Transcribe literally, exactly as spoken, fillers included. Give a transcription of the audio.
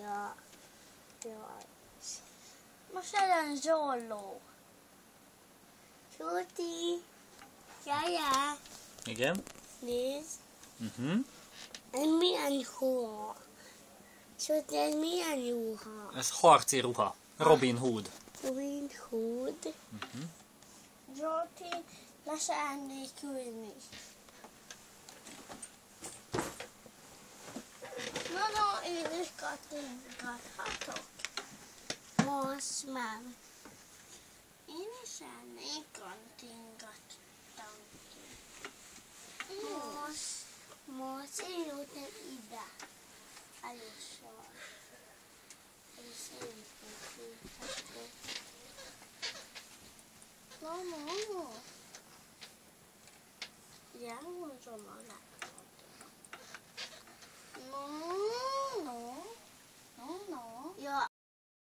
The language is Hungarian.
Ja. Ja. Most jön Zsolló. Tuti. Jajá. Igen. Nézd. Uh-huh. Ez milyen hó? Tuti, ez milyen ruha? Ez harci ruha. Robin Hood. Robin Hood. Uh-huh. Zsolti, leszállnék ülni. Nagyon én is kattintgathatok. Most már. Én is elnék kattintgattam ki. Most, most én ültem ide. Először. És én kattintgatok. Mama, ja, mondom alá.